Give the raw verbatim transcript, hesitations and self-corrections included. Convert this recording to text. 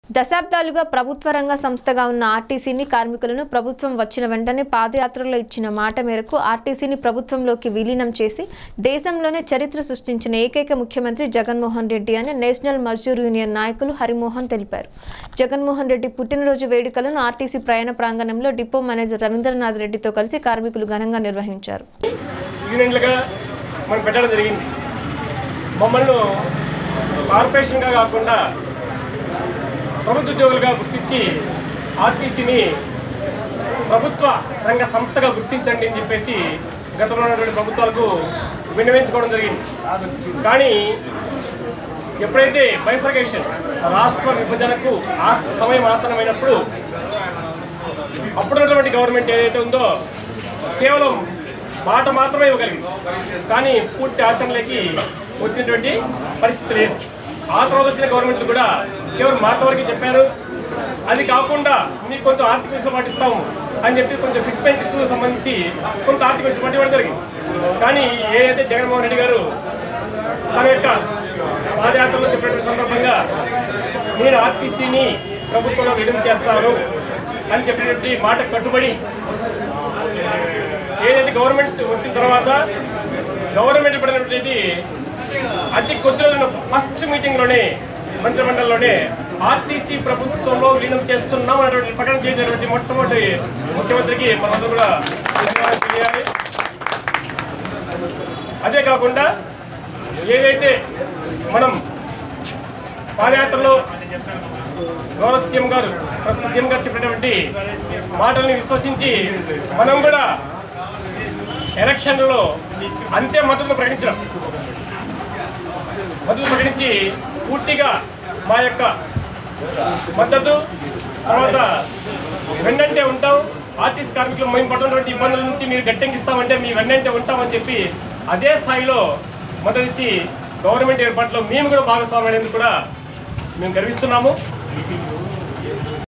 దశాబ్దాలుగా ప్రభుత్వ రంగ సంస్థగా ఉన్న ఆర్టీసీని కార్మికులను ప్రభుత్వం వచ్చిన వెంటనే పాదయాత్రలో ఇచ్చిన మాట మేరకు ఆర్టీసీని ప్రభుత్వంలోకి విలీనం చేసి దేశంలోనే చరిత్ర సృష్టించిన ఏకైక ముఖ్యమంత్రి జగన్మోహన్ రెడ్డి అని నేషనల్ మజ్దూర్ యూనియన్ నాయకులు హరిమోహన్ తెలిపారు. జగన్మోహన్ రెడ్డి పుట్టినరోజు వేడుకలను ఆర్టీసీ ప్రయాణ ప్రాంగణంలో డిపో మేనేజర్ రవీంద్రనాథ్ రెడ్డితో కలిసి కార్మికులు ఘనంగా నిర్వహించారు. ప్రభుత్వ ఉద్యోగులుగా గుర్తించి ఆర్టీసీని ప్రభుత్వ రంగ సంస్థగా గుర్తించండి అని చెప్పేసి గతంలో ఉన్నటువంటి ప్రభుత్వాలకు విన్నవించుకోవడం జరిగింది. కానీ ఎప్పుడైతే బైఫర్కేషన్ రాష్ట్ర విభజనకు ఆ సమయం ఆసనమైనప్పుడు అప్పుడున్నటువంటి గవర్నమెంట్ ఏదైతే ఉందో కేవలం మాట మాత్రమే ఇవ్వగలిగింది, కానీ పూర్తి ఆచరణలోకి వచ్చినటువంటి పరిస్థితి లేదు. ఆ తర్వాత వచ్చిన గవర్నమెంట్లు కూడా కేవలం మాట వరకు చెప్పారు. అది కాకుండా మీకు కొంత ఆర్థిక వెసులుబాటు ఇస్తాము అని చెప్పి కొంచెం ఫిట్మెంట్కు సంబంధించి కొంత ఆర్థిక వెసులుబాటు ఇవ్వడం జరిగింది. కానీ ఏదైతే జగన్మోహన్ రెడ్డి గారు తన యొక్క పాదయాత్రలో చెప్పినటువంటి సందర్భంగా నేను ఆర్టీసీని ప్రభుత్వంలో విలీనం చేస్తాను అని చెప్పినటువంటి మాట కట్టుబడి ఏదైతే గవర్నమెంట్ వచ్చిన తర్వాత గవర్నమెంట్ పడినటువంటి అతి కొద్ది రోజుల ఫస్ట్ మీటింగ్లోనే మంత్రిమండలిలోనే ఆర్టీసీ ప్రభుత్వంలో విలీనం చేస్తున్నాం అనేటువంటి ప్రకటన చేసినటువంటి మొట్టమొదటి ముఖ్యమంత్రికి మనందరూ కూడా ధన్యవాదాలు తెలియాలి. అదే కాకుండా ఏదైతే మనం పాదయాత్రలో గౌరవ సీఎం గారు ప్రస్తుత సీఎం గారు చెప్పినటువంటి మాటల్ని విశ్వసించి మనం కూడా ఎలక్షన్లలో అంతే మద్దతు ప్రకటించడం మద్దతు ప్రకటించి పూర్తిగా మా యొక్క మద్దతు తర్వాత వెన్నంటే ఉంటాం, ఆర్టీసీ కార్మికులు మేము పడుతున్నటువంటి ఇబ్బందుల నుంచి మీరు గట్టెంకిస్తామంటే మీ వెన్నంటే ఉంటామని చెప్పి అదే స్థాయిలో మద్దతు ఇచ్చి గవర్నమెంట్ ఏర్పాట్లో మేము కూడా భాగస్వామ్యం అనేది కూడా మేము గర్విస్తున్నాము.